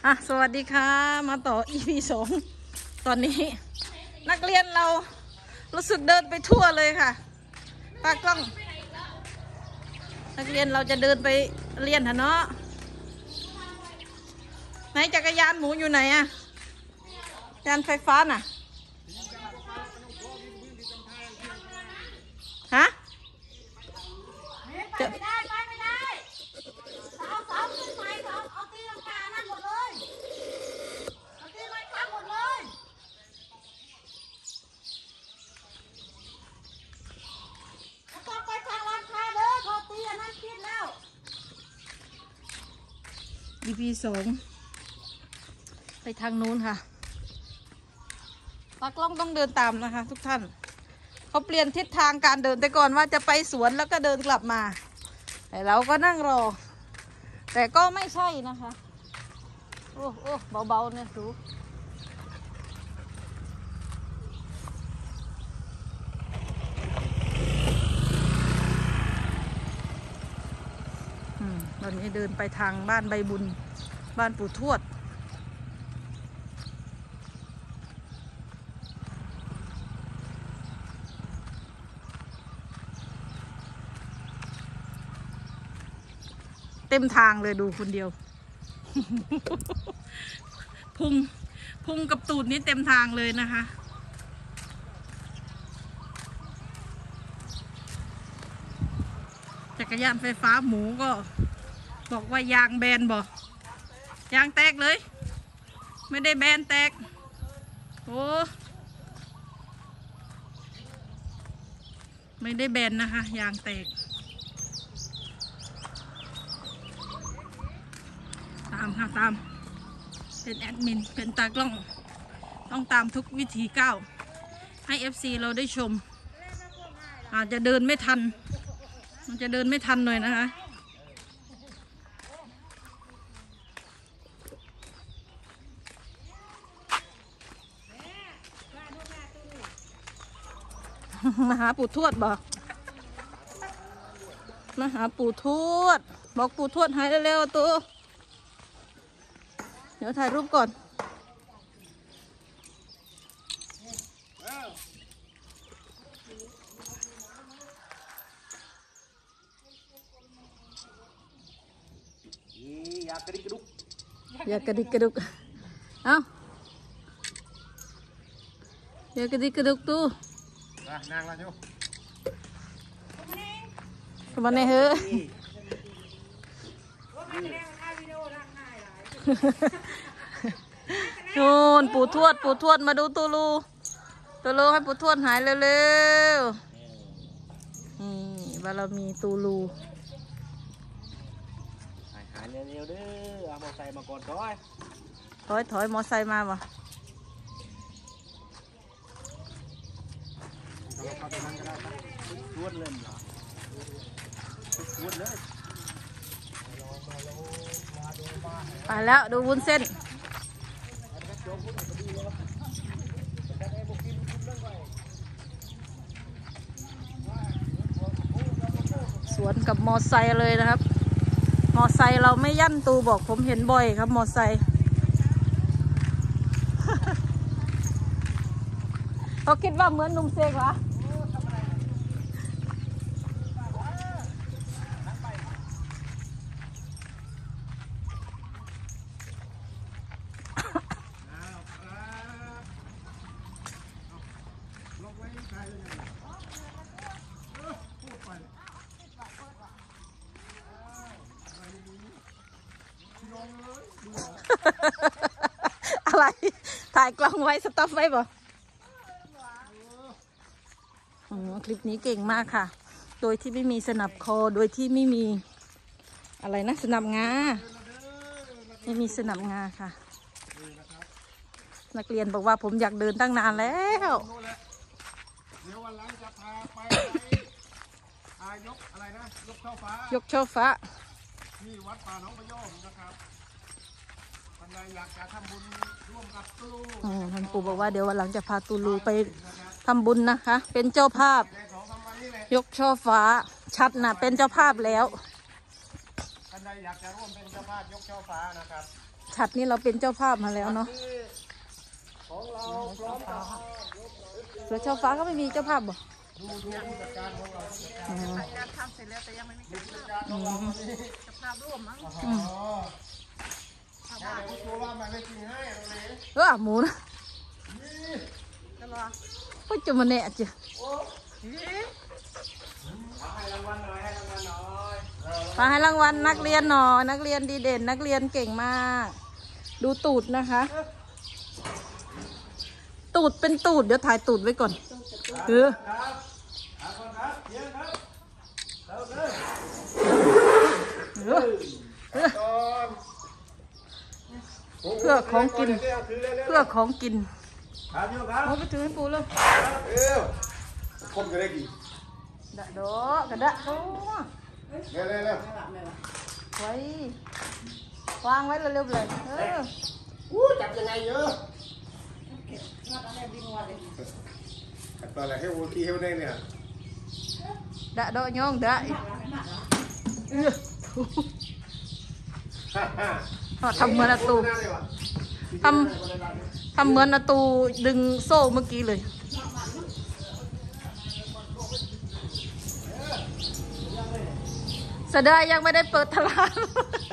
สวัสดีค่ะมาต่อ EP 2ตอนนี้นักเรียนเรารู้สึกเดินไปทั่วเลยค่ะตากล้องนักเรียนเราจะเดินไปเรียนเนาะไหนจักรยานหมูอยู่ไหนอะยานไฟฟ้าน่ะฮะไม่ได้เอาขึ้นไปเอาตีลังกานั่นหมดเลยเอาตีไม้ค้ำหมดเลยแล้วก็ไปทางร้านค้าเด้อพอตีอันนั้นคิดแล้ว EP 2ไปทางนู้นค่ะตากล้องต้องเดินตามนะคะทุกท่านเขาเปลี่ยนทิศทางการเดินแต่ก่อนว่าจะไปสวนแล้วก็เดินกลับมาแต่เราก็นั่งรอแต่ก็ไม่ใช่นะคะโอ้เบาๆเนี่ยสูตอนนี้เดินไปทางบ้านใบบุญบ้านปู่ทวดเต็มทางเลยดูคนเดียว พุงกับตูดนี้เต็มทางเลยนะคะจักรยานไฟฟ้าหมูก็บอกว่ายางแบนบ่ยางแตกเลยไม่ได้แบนแตกโอ้ไม่ได้แบนนะคะยางแตกตามค่ะตามเป็นแอดมินเป็นตากล้องต้องตามทุกวิถีก้าวให้ FC เราได้ชมอาจจะเดินไม่ทันมันจะเดินไม่ทันหน่อยนะคะมาหาปู่ทวดบอกมาหาปู่ทวดบอกปู่ทวดหายเร็วๆตัวเดี๋ยวถ่ายรูปก่อนอยากกระดิกกระดุกอย่ากระดิกกระดุกเอาอย่ากระดิกกระดุกตู้นางละโยสวัสดีเฮ้โน่นปู่ทวดมาดูตูลูให้ปู่ทวดหายเร็วๆนี่บารมีตูลูหายเร็วๆเด้อเอามอไซค์มาก่อนถอยมอไซค์มาบ่เข้าไปนั่งก็ได้ครับชวนเลยเหรอชวนเลยไปแล้วดูวุ้นเส้นสวนกับมอไซค์เลยนะครับมอไซค์เราไม่ยั่นตูบอกผมเห็นบ่อยครับมอไซค์เขาคิดว่าเหมือนนุ่มเซกเหรออะไรถ่ายกล้องไว้สต็อปไว้บ่คลิปนี้เก่งมากค่ะโดยที่ไม่มีสนับคอโดยที่ไม่มีอะไรนะสนับงาไม่มีสนับงาค่ะนักเรียนบอกว่าผมอยากเดินตั้งนานแล้วเดี๋ยววันหลังจะพาไปยกอะไรนะยกช่อฟ้ายกช่อฟ้าที่วัดป่าหนองประโยชน์นะครับท่านใดอยากจะทำบุญร่วมกับตูลูท่านปู่บอกว่าเดี๋ยววันหลังจะพาตูลูไปทำบุญนะคะเป็นเจ้าภาพยกช่อฟ้าชัดนะเป็นเจ้าภาพแล้วท่านใดอยากจะร่วมเป็นเจ้าภาพยกช่อฟ้านะครับฉัดนี่เราเป็นเจ้าภาพมาแล้วเนาะของเราพร้อมกับเสือช่อฟ้าก็ไม่มีเจ้าภาพบ่ดูผู้จัดการของเรางานทำเสร็จแล้วแต่ยังไม่มีผู้จัดการของเราวันนี้เจ้าภาพร่วมมั้งอ๋อแม่ผู้โชว์ว่ามันไม่กินให้ตรงนี้หมูนะจะรอเฮ้ยจะมาแน่จ้ะให้รางวัลหน่อยให้รางวัลหน่อยมาให้รางวัลนักเรียนหน่อยนักเรียนดีเด่นนักเรียนเก่งมาก ดูตูดนะคะ ตูดเป็นตูดเดี๋ยวถ่ายตูดไว้ก่อนครับครับคนครับเยี่ยมครับเอาเลย ก่อนเพื่อของกินถือเร็วๆเพื่อของกินครับโยครับเอาไปถือให้ปูเลยเร็วคนจะได้กี่ดะโดกระดะโอ้เร็วเร็วเร็วไว้วางไว้เร็วๆเลยจับยังไงเยอะตอนแรกให้วัวขี้ให้ได้เนี่ยดะโดโยงดะทำเหมือนอาตูทำเหมือนอาตูดึงโซ่เมื่อกี้เลยเสดายยังไม่ได้เปิดตลาด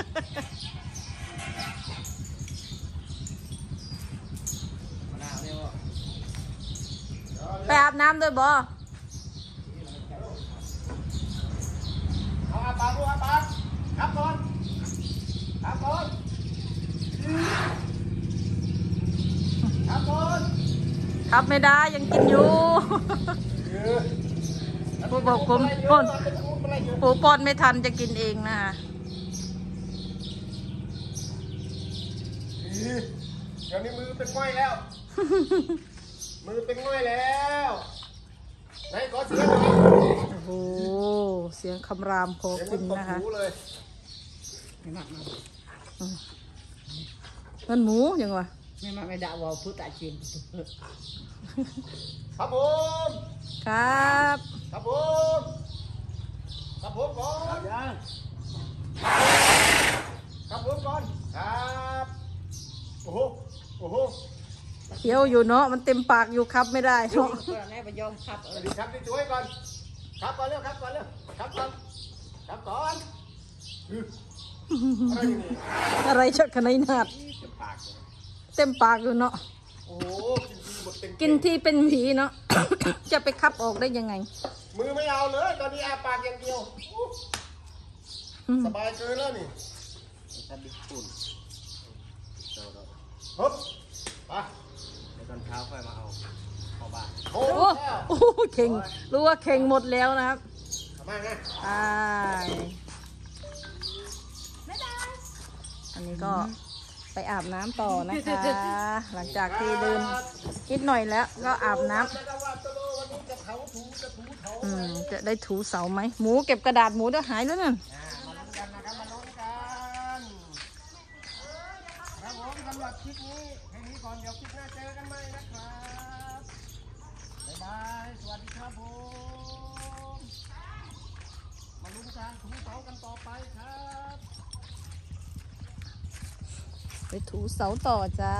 ไปอาบน้ำด้วยบ่เอาอาปากดูอาปากครับก่อนครับก่อนครับก่อนครับไม่ได้ยังกินอยู่ปูบอกผมป้อนปูป้อนไม่ทันจะกินเองนะคะเดี๋ยวนี้มือเป็นง่อยแล้ว มือเป็นง่อยแล้วไหนขอเสียงหน่อยโอ้โหเสียงคำรามพอเสียงกิมันนตบนะคะหูเลยมันหมูยังวะไม่ด่าว่าพูดตาจีนครับผมครับครับผมครับผมก่อนครับผมก่อนครับโอ้โหโอ้โหเคี้ยวอยู่เนาะมันเต็มปากอยู่ครับไม่ได้เนาะเพื่อนแม่ไปยอมขับสวัสดีครับที่ช่วยก่อนครับก่อนเร็วครับก่อนเร็วครับก่อนครับก่อนอะไรอยู่นี่อะไรชักขนาดนาดเต็มปากเลยเต็มปากอยู่เนาะโอ้โหกินทีหมดเต็มกินที่เป็นผีเนาะ จะไปคับออกได้ยังไงมือไม่เอาเลยตอนนี้อาปากอย่างเดียวสบายเกินแล้วนี่จะดิปุ่นฮึบไปเดี๋ยวตอนเช้าค่อยมาเอาเข้าบ้านโอ้โอ้แล้วโอ้เข่งรู้ว่าเข่งหมดแล้วนะครับทำไมนะอันนี้ก็ไปอาบน้ำต่อนะคะ หลังจากที่เดินนิดหน่อยแล้วก็อาบน้ำจะได้ถูเสาไหมหมูเก็บกระดาษหมูเดี๋ยวหายแล้วนั่นมาลุ้นกันนะครับมาลุ้นกันครับผมสำหรับคลิปนี้แค่นี้ก่อนเดี๋ยวคลิปหน้าเจอกันใหม่นะครับบ๊ายบายสวัสดีครับผมมาลุ้นกันถูเสากันต่อไปครับไปถูเสาต่อจ้า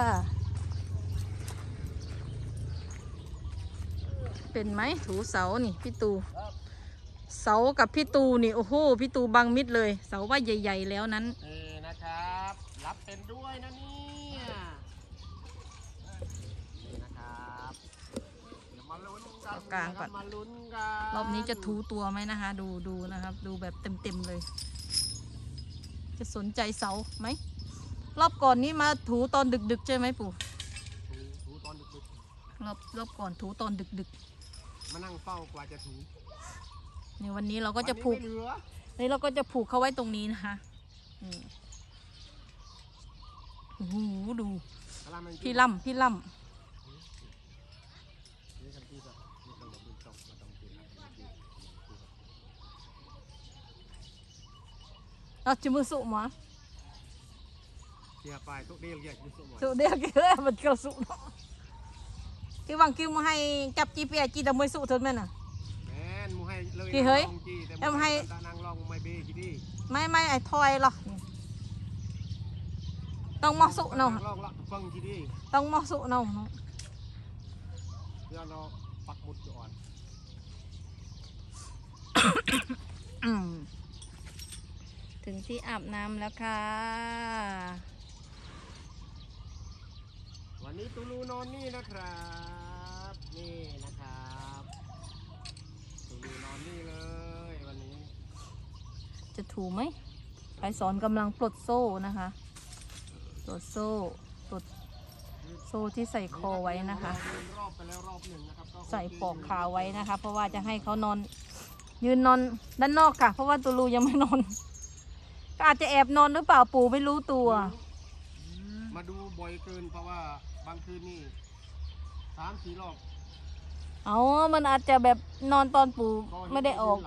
เป็นไหมถูเสานี่พี่ตูเสากับพี่ตูนี่โอ้โหพี่ตูบังมิดเลย เสาว่าใหญ่ๆแล้วนั้นนะครับรับเป็นด้วยนะเนี่ยนะครับเดี๋ยวมาลุ้นกันกลางก่อนมาลุ้นกันรอบนี้จะถูตัวไหมนะคะ ดูนะครับ ดูแบบเต็มๆเลย จะสนใจเสาไหมรอบก่อนนี้มาถูตอนดึกๆใช่ไหมปู่ถูตอนดึกรอบก่อนถูตอนดึกๆมานั่งเฝ้ากว่าจะถูๆในวันนี้เราก็จะผูกวันนี้ไม่เหลือนี่เราก็จะผูกเขาไว้ตรงนี้นะคะโอ้โหดูกะลามันพี่ล่ำนี่ทำที่แบบนี่ต้องแบบบุญส่งมาต้องกินนะเราจะมือสุมาเสียไปทุกเดียวแยกยุ่งสมองสุเดียวกี่เลยมันกระสุเนาะที่วังกิ้วมาให้จับจีเปียจีแต่มือสุเท่านั้นน่ะแม่นมูให้เลยกี่เฮ้ยลองจี้แต่เอ็มให้ตานางลองไม่เบกี่ดีไม่ไอ้ทอยหรอตต้องมอสุเนาะลองละฟังทีดีต้องมอสุเนาะเดี๋ยวเราปักหมุดก่อนอืมถึงที่อาบน้ำแล้วค่ะวันนี้ตูลูนอนนี่นะครับนี่นะครับตูลูนอนนี่เลยวันนี้จะถูไหมไปสอนกำลังปลดโซ่นะคะปลดโซ่ปลดโซ่ที่ใส่คอไว้นะคะเราเดินรอบไปแล้วรอบหนึ่งนะครับก็ใส่ปลอกขาไว้นะคะ เพราะว่าจะให้เขานอนยืนนอนด้านนอกค่ะ เพราะว่าตูลูยังไม่นอนก็อาจจะแอบนอนหรือเปล่าปู่ไม่รู้ตัวมาดูบ่อยเกินเพราะว่าบางคืนนี่3-4 รอบเอามันอาจจะแบบนอนตอนปู่ก็เห็นไม่ได้ออก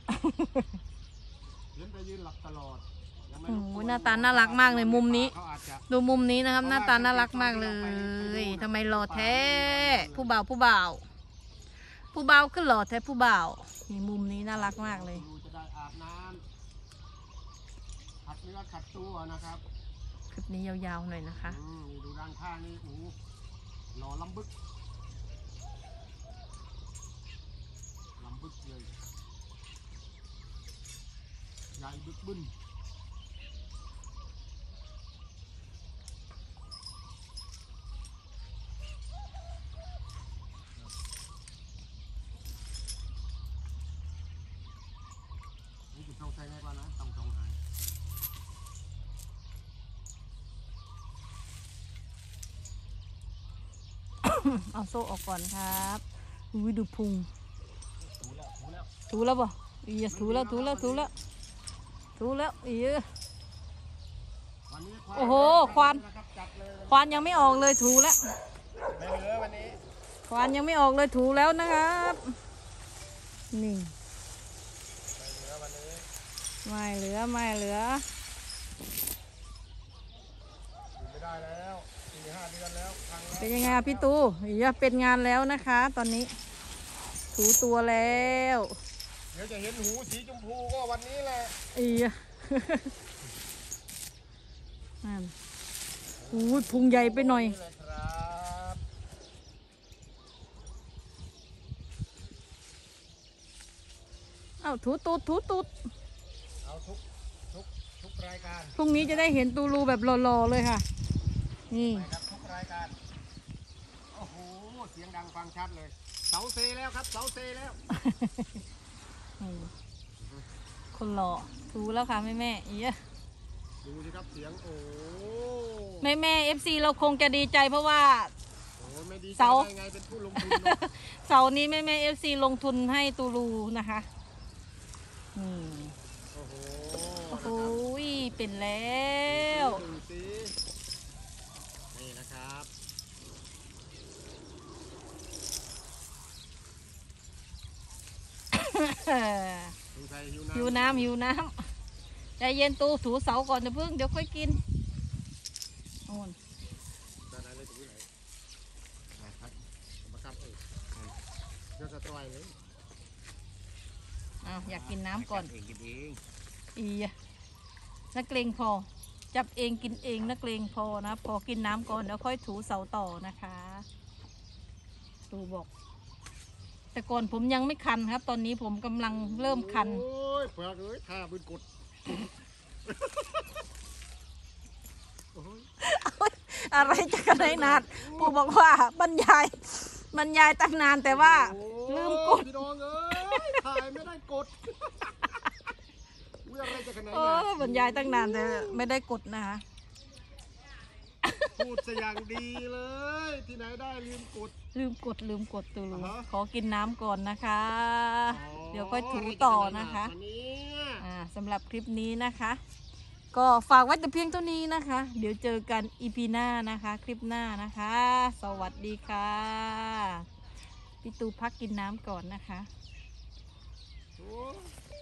เห็นแต่ยืนหลับตลอดยังไม่โอ้รู้โหตัวหน้าตาน่ารักมากเลยมุมนี้เขาอาจจะดูมุมนี้นะครับ หน้าตาน่ารักมากเลยทำไมหล่อแท้ผู้บ่าวผู้บ่าวผู้บ่าวก็หล่อแท้ผู้บ่าวนี่มุมนี้น่ารักมากเลยดูจะได้อาบน้ำขัดเนื้อขัดตัวนะครับคลิปนี้ยาวๆหน่อยนะคะนี่ดูด้านข้างนี่โอ้โหหล่อลำบึกลำบึกเลยใหญ่บึกบึ้นนี่จะต้องใช้แน่กว่านะต้องจงหายเอาโซ่ออกก่อนครับอุ้ยดูพุงถูแล้วถูแล้วถูแล้วป่ะอียถูแล้วถูแล้วถูแล้วถูแล้วอียวันนี้โอ้โหควานนะครับจัดเลยควานยังไม่ออกเลยถูแล้วไม่เหลือวันนี้ควานยังไม่ออกเลยถูแล้วนะครับนี่ไม่เหลือวันนี้ไม่เหลือไม่เหลืออยู่ไม่ได้แล้ว4-5 เดือนแล้วครั้งเป็นยังไงอะพี่ตูอียเป็นงานแล้วนะคะ ตอนนี้ ถูตัวแล้วเดี๋ยวจะเห็นหูสีชมพูก็วันนี้แหละอียนั่นอุ้ยพุงใหญ่ไปหน่อยนี่แหละครับเอ้าถูตูดถูตูดเอาทุกรายการพรุ่งนี้จะได้เห็นตูรูแบบหล่อๆเลยค่ะ นี่นะครับทุกรายการโอ้โหเสียงดังฟังชัดเลยเสาเซแล้วครับเสาเซแล้วคนหล่อถูแล้วค่ะแม่แม่อียดูสิครับเสียงโอ้แม่แม่FC เราคงจะดีใจเพราะว่าโหไม่ดีใจเสาได้ไงเป็นผู้ลงทุนเนอะเสาร์นี้แม่แม่ FC ลงทุนให้ตูรูนะคะนี่โอ้โหโอ้โหเป็นแล้วดูสินี่นะครับ สงสัยหิวน้ำหิวน้ำใจเย็นตูถูเสาก่อนจะเพิ่งเดี๋ยวค่อยกินโอนจะได้เลยตรงนี้ไหนนะครับมาครับเดี๋ยวจะต่อยเลยอ้าวอยากกินน้ำก่อนเองกินเองอียนักเกรงพอ จับเองกินเองนักเกรงพอนะพอกินน้ำก่อนแล้วค่อยถูเสาต่อนะคะตูบอก แต่ก่อนผมยังไม่คันครับ ตอนนี้ผมกำลังเริ่มคันโอ้ยเปลือกเอ้ยท่าบืนกดโอ้ยอะไรจะกันได้นานปู่บอกว่าบรรยายตั้งนานแต่ว่า ลืมกดพี่น้องเอ้ยถ่ายไม่ได้กดอุ้ยอะไรจะขนาดโอ้นั้นบรรยายตั้งนานแต่ไม่ได้กดนะคะพูดซะอย่างดีเลย ที่ไหนได้ลืมกดลืมกดตูรูอ่าฮะขอกินน้ำก่อนนะคะอ๋อเดี๋ยวค่อยถูต่อนะคะอันนี้สำหรับคลิปนี้นะคะ ก็ฝากไว้แต่เพียงเท่านี้นะคะ เดี๋ยวเจอกันอีพีหน้านะคะ คลิปหน้านะคะ สวัสดีค่ะพี่ตูพักกินน้ำก่อนนะคะโอ้ย